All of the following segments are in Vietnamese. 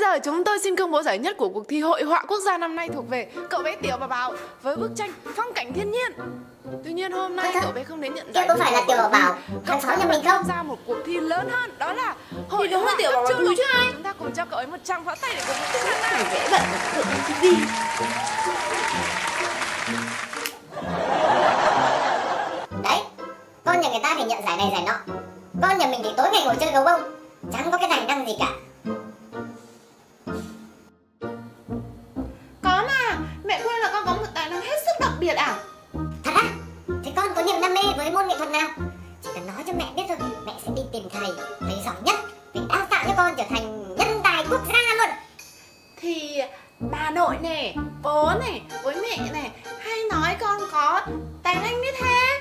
giờ chúng tôi xin công bố giải nhất của cuộc thi hội họa quốc gia năm nay thuộc về cậu bé Tiểu Bảo Bảo với bức tranh phong cảnh thiên nhiên. Tuy nhiên hôm nay cậu bé không đến nhận giải. Có phải là Tiểu Bảo Bảo hàng xóm nhà mình không? Tham gia một cuộc thi lớn hơn, đó là hội họa Tiểu Bảo Bảo Thúi chứ ai. Chúng ta cùng cho cậu ấy một tràng pháo tay để cổ vũ tinh thần nào. Dễ bận tự đi. Đấy, con nhà người ta thì nhận giải này giải nọ, con nhà mình thì tối ngày ngồi chơi gấu bông, chẳng có cái tài năng gì cả. Có mà, mẹ khuyên là con có một tài năng hết sức đặc biệt à? Thật á? Thế con có niềm đam mê với môn nghệ thuật nào? Chỉ cần nói cho mẹ biết thôi, mẹ sẽ đi tìm thầy giỏi nhất để đào tạo cho con trở thành nhân tài quốc gia luôn. Thì bà nội này, bố này, với mẹ này hay nói con có tài năng như thế.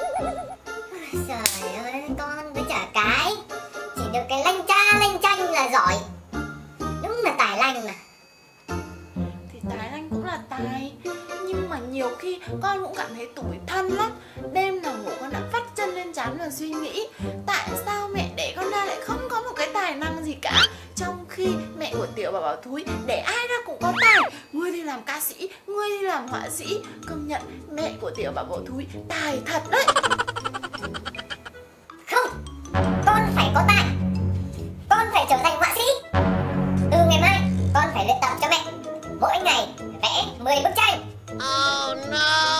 Trời ơi, con với chả cái chỉ được cái lanh cha lanh chanh là giỏi. Đúng là tài lanh mà. Thì tài lanh cũng là tài, nhưng mà nhiều khi con cũng cảm thấy tủi thân lắm. Đêm nào ngủ con đã vắt chân lên trán và suy nghĩ tại sao mẹ đẻ con ra lại không có một cái tài năng gì cả, trong khi mẹ của Tiểu Bảo Bảo Thúi để ai ra cũng có tài. Ngươi đi làm ca sĩ, ngươi đi làm họa sĩ. Công nhận mẹ của Tiểu Bảo Bảo Thúi tài thật đấy. Không, con phải có tài. Con phải trở thành họa sĩ. Từ ngày mai con phải luyện tập cho mẹ, mỗi ngày vẽ 10 bức tranh. Oh no.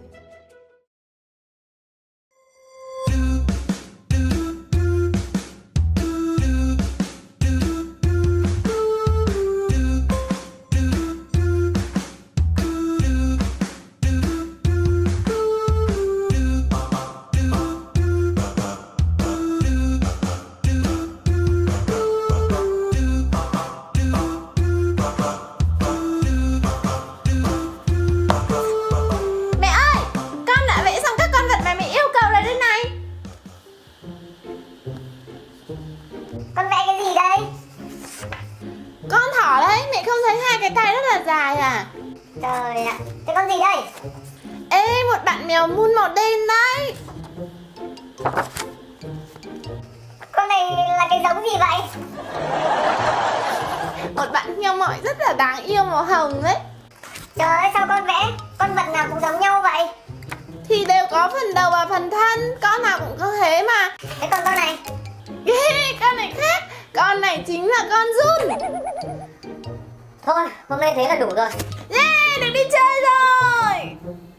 Con vẽ cái gì đây? Con thỏ đấy, mẹ không thấy hai cái tay rất là dài à? Trời ạ, thế con gì đây? Ê, một bạn mèo mun màu đen đấy. Con này là cái giống gì vậy? Một bạn heo mỏi rất là đáng yêu màu hồng đấy. Trời ơi, sao con vẽ con vật nào cũng giống nhau vậy? Thì đều có phần đầu và phần thân, con nào cũng có thế mà. Thế còn con này? Con này khác, con này chính là con giun. Thôi, hôm nay thế là đủ rồi. Yeah, được đi chơi rồi.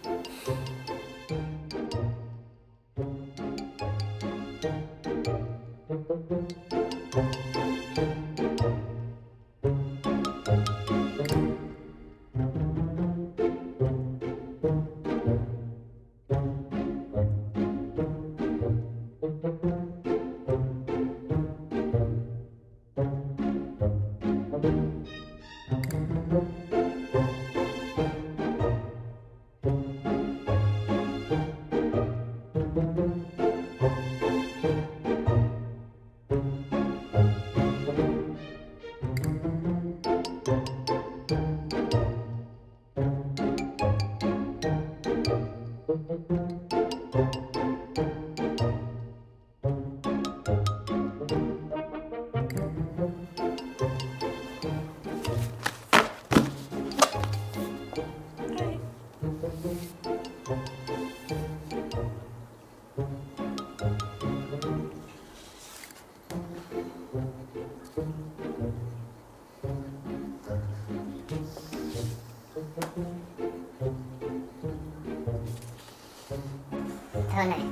Thơ này.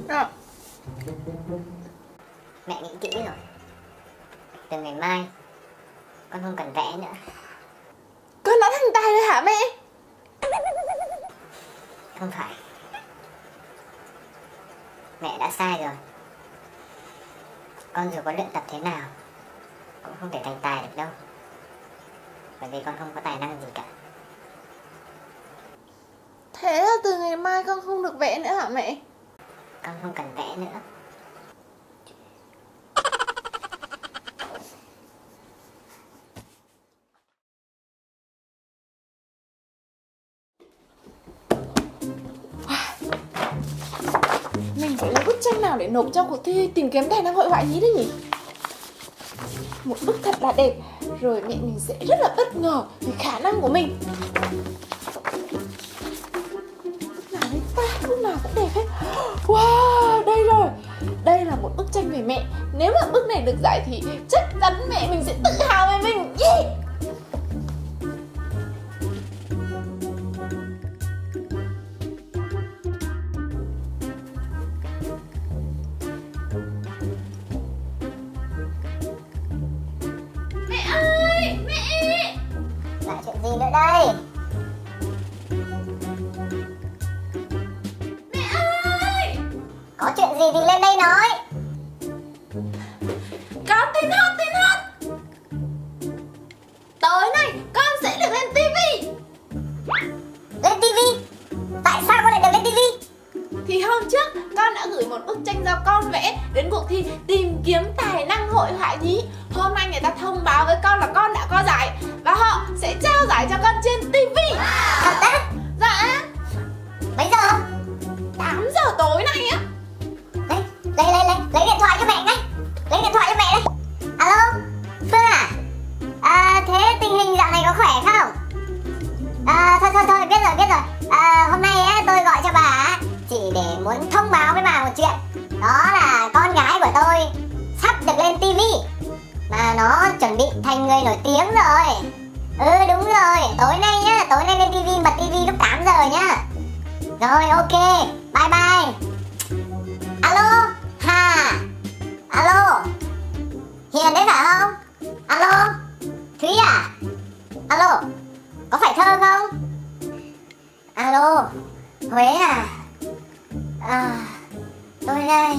Mẹ nghĩ kỹ rồi. Từ ngày mai con không cần vẽ nữa. Con đã thành tài rồi hả mẹ? Không phải. Mẹ đã sai rồi. Con dù có luyện tập thế nào cũng không thể thành tài được đâu. Bởi vì con không có tài năng gì cả. Thế là từ ngày mai con không được vẽ nữa hả mẹ? Con không cần vẽ nữa. Mình phải lấy bức tranh nào để nộp cho cuộc thi tìm kiếm tài năng hội họa nhí đấy nhỉ? một bức thật là đẹp, rồi mẹ mình sẽ rất là bất ngờ vì khả năng của mình. Bức nào đấy ta, bức nào cũng đẹp hết. Wow, đây rồi. Đây là một bức tranh về mẹ. Nếu mà bức này được giải thì chắc chắn mẹ mình sẽ tự hào về mình. Yeah. Mẹ ơi, mẹ! Là chuyện gì nữa đây? Mẹ ơi! Có chuyện gì thì lên đây nói. Có tin hot! Tối nay con sẽ được lên TV. Lên tivi? Tại sao con lại được lên tivi? Thì hôm trước con đã gửi một bức tranh do con vẽ đến cuộc thi tìm kiếm tài năng hội họa nhí. Hôm nay người ta thông báo với con là con đã có giải và họ sẽ trao giải cho con trên TV. Thật á? Dạ. Mấy giờ? 8 giờ tối nay á. Lấy điện thoại cho mẹ ngay. Lấy điện thoại cho mẹ đây. Alo, Phương à? Thế tình hình dạo này có khỏe không? Thôi, biết rồi. Hôm nay á, tôi gọi cho bà chỉ để muốn thông báo với bà một chuyện. Đó là con gái của tôi sắp được lên tivi. Mà nó chuẩn bị thành người nổi tiếng rồi. Ừ, đúng rồi, tối nay lên tivi, bật tivi lúc 8 giờ nhá. Rồi, ok, bye bye. Alo, alo, Hiền đấy phải không? Alo, Thúy à? Alo, có phải Thơ không? Alo, Huế à? Tôi đây.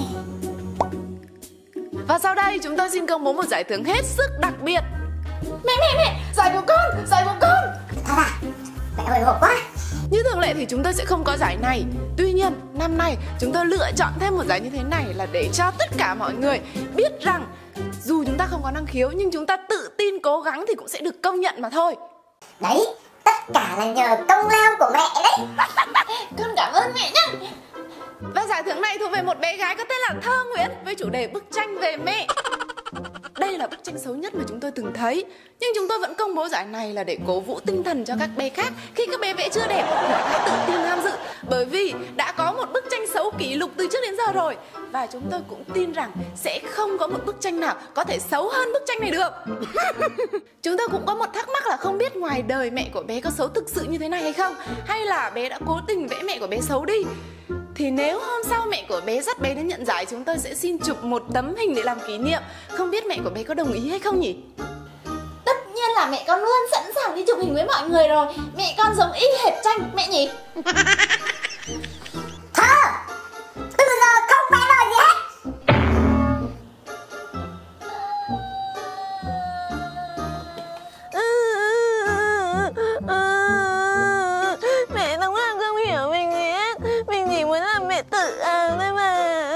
Và sau đây chúng tôi xin công bố một giải thưởng hết sức đặc biệt. Mẹ, giải của con. Thật à? Mẹ hồi hộp quá. Như thường lệ thì chúng tôi sẽ không có giải này. Tuy nhiên, năm nay chúng tôi lựa chọn thêm một giải như thế này là để cho tất cả mọi người biết rằng dù chúng ta không có năng khiếu nhưng chúng ta tự tin cố gắng thì cũng sẽ được công nhận mà thôi. Đấy, tất cả là nhờ công lao của mẹ đấy. Con cảm ơn mẹ nhé. Và giải thưởng này thuộc về một bé gái có tên là Thơ Nguyễn với chủ đề bức tranh về mẹ. Đây là bức tranh xấu nhất mà chúng tôi từng thấy, nhưng chúng tôi vẫn công bố giải này là để cố vũ tinh thần cho các bé khác. Khi các bé vẽ chưa đẹp thì hãy tự tin tham dự, bởi vì đã có một bức tranh xấu kỷ lục từ trước đến giờ rồi. Và chúng tôi cũng tin rằng sẽ không có một bức tranh nào có thể xấu hơn bức tranh này được. Chúng tôi cũng có một thắc mắc là không biết ngoài đời mẹ của bé có xấu thực sự như thế này hay không, hay là bé đã cố tình vẽ mẹ của bé xấu đi. Thì nếu hôm sau mẹ của bé dắt bé đến nhận giải, chúng tôi sẽ xin chụp một tấm hình để làm kỷ niệm. Không biết mẹ của bé có đồng ý hay không nhỉ? Tất nhiên là mẹ con luôn sẵn sàng đi chụp hình với mọi người rồi. Mẹ con giống y hệt tranh mẹ nhỉ? Thơ, từ giờ không phải lời gì hết. Mẹ đúng là không hiểu mình gì hết. Mình chỉ muốn làm mẹ tự ảo thôi mà.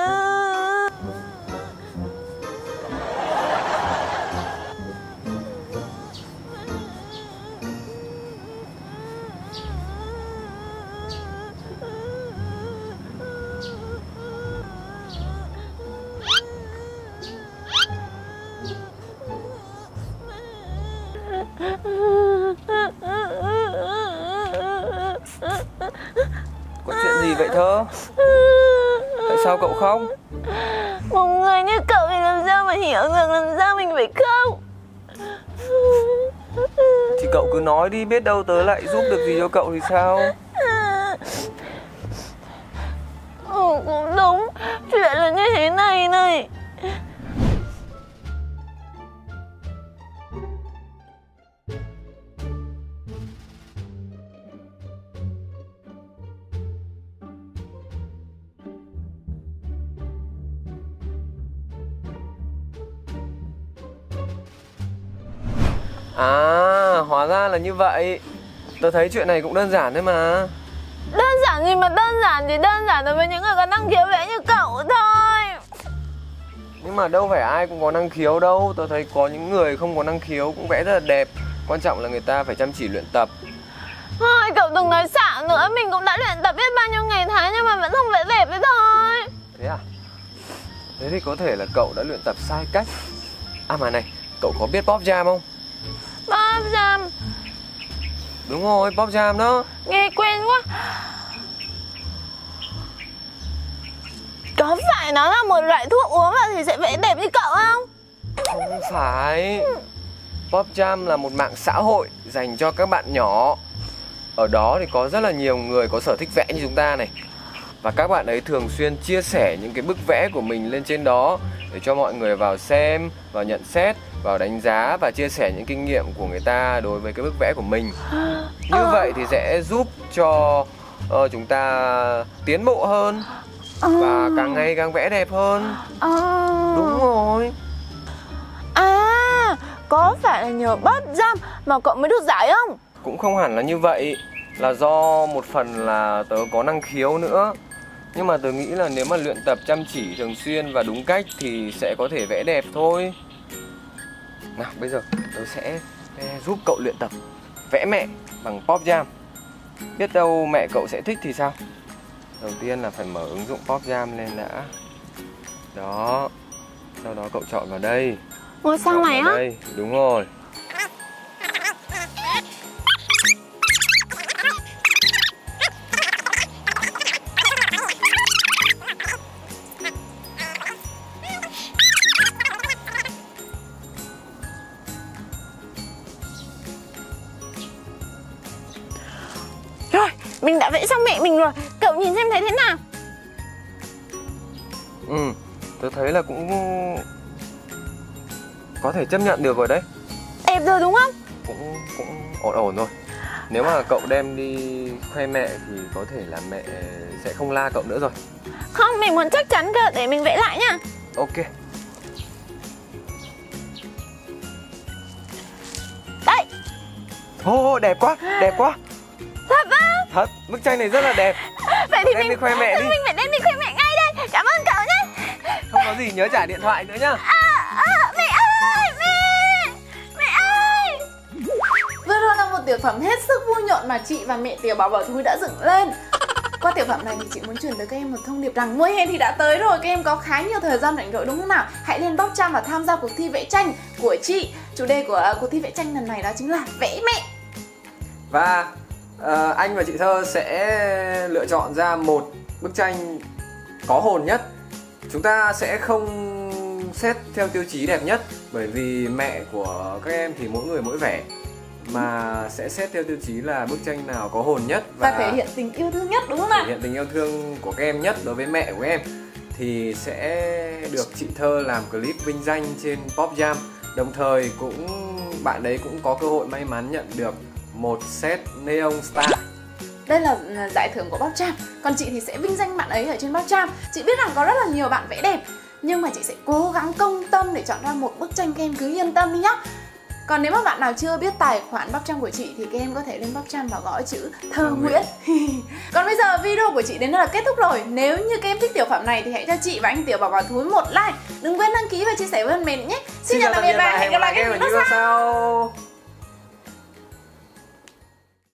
Có chuyện gì vậy Thơ? Tại sao cậu khóc? Một người như cậu thì làm sao mà hiểu được làm sao mình phải khóc. Thì cậu cứ nói đi, biết đâu tớ lại giúp được gì cho cậu thì sao? Cũng đúng. Chuyện là như thế này này. À, hóa ra là như vậy. Tớ thấy chuyện này cũng đơn giản thôi mà. Đơn giản gì mà đơn giản, chỉ đơn giản đối với những người có năng khiếu vẽ như cậu thôi. Nhưng mà đâu phải ai cũng có năng khiếu đâu. Tớ thấy có những người không có năng khiếu cũng vẽ rất là đẹp. Quan trọng là người ta phải chăm chỉ luyện tập. Thôi cậu đừng nói xạo nữa. Mình cũng đã luyện tập biết bao nhiêu ngày tháng nhưng mà vẫn không vẽ đẹp đấy thôi. Thế à? Thế thì có thể là cậu đã luyện tập sai cách. À mà này, cậu có biết Pop Jam không? Pop Jam. Đúng rồi, Pop Jam đó. Nghe quen quá. Có phải nó là một loại thuốc uống và thì sẽ vẽ đẹp như cậu không? Không phải. Pop Jam là một mạng xã hội dành cho các bạn nhỏ. Ở đó thì có rất là nhiều người có sở thích vẽ như chúng ta này. Và các bạn ấy thường xuyên chia sẻ những cái bức vẽ của mình lên trên đó để cho mọi người vào xem, vào nhận xét, vào đánh giá và chia sẻ những kinh nghiệm của người ta đối với cái bức vẽ của mình. Như vậy thì sẽ giúp cho chúng ta tiến bộ hơn và càng ngày càng vẽ đẹp hơn. Đúng rồi. À, có phải là nhờ Pop Jam mà cậu mới được giải không? Cũng không hẳn là như vậy. Là do một phần là tớ có năng khiếu nữa. Nhưng mà tớ nghĩ là nếu mà luyện tập chăm chỉ thường xuyên và đúng cách thì sẽ có thể vẽ đẹp thôi. Nào bây giờ tớ sẽ giúp cậu luyện tập vẽ mẹ bằng Pop Jam. Biết đâu mẹ cậu sẽ thích thì sao? Đầu tiên là phải mở ứng dụng Pop Jam lên đã. Đó. Sau đó cậu chọn vào đây. Ngôi sao này á? Đây, đúng rồi. Rồi, mình đã vẽ xong mẹ mình rồi. Cậu nhìn xem thấy thế nào? Tớ thấy là cũng có thể chấp nhận được rồi đấy. Đẹp rồi đúng không? Cũng ổn ổn rồi. Nếu mà cậu đem đi khoe mẹ thì có thể là mẹ sẽ không la cậu nữa rồi. Không, mình muốn chắc chắn cơ, để mình vẽ lại nha. Ok. Đây. Ô, đẹp quá, đẹp quá. Thật á? Thật, bức tranh này rất là đẹp. Vậy thì Đem đi khoe mẹ đi. Mình phải đem đi khoe mẹ ngay đây. Cảm ơn cậu nhé. Không có gì, nhớ trả điện thoại nữa nhá. Mẹ ơi, mẹ ơi. Vừa rồi là một tiểu phẩm hết sức vui nhộn mà chị và mẹ Tiểu Bảo Bảo Thúi đã dựng lên. Qua tiểu phẩm này thì chị muốn truyền tới các em một thông điệp rằng mùa hè thì đã tới rồi, các em có khá nhiều thời gian rảnh rỗi đúng không nào? Hãy lên Pop Jam và tham gia cuộc thi vẽ tranh của chị. Chủ đề của cuộc thi vẽ tranh lần này đó chính là vẽ mẹ. Và anh và chị Thơ sẽ lựa chọn ra một bức tranh có hồn nhất. Chúng ta sẽ không xét theo tiêu chí đẹp nhất, bởi vì mẹ của các em thì mỗi người mỗi vẻ, mà sẽ xét theo tiêu chí là bức tranh nào có hồn nhất Và thể hiện tình yêu thương nhất đúng không nào? Thể hiện tình yêu thương của các em nhất đối với mẹ của em thì sẽ được chị Thơ làm clip vinh danh trên Pop Jam. Đồng thời bạn đấy cũng có cơ hội may mắn nhận được một set Neon Star. Đây là giải thưởng của Pop Jam. Còn chị thì sẽ vinh danh bạn ấy ở trên Pop Jam. Chị biết rằng có rất là nhiều bạn vẽ đẹp, nhưng mà chị sẽ cố gắng công tâm để chọn ra một bức tranh, các em cứ yên tâm đi nhá. Còn nếu mà bạn nào chưa biết tài khoản Pop Jam của chị thì các em có thể lên Pop Jam và gõ chữ Thơ Nguyễn. Còn bây giờ video của chị đến đây là kết thúc rồi. Nếu như các em thích tiểu phẩm này thì hãy cho chị và anh Tiểu Bảo Bảo Thúi một like. Đừng quên đăng ký và chia sẻ với bạn bè nhé. Xin chào tạm biệt và hẹn gặp lại các em ở video sau.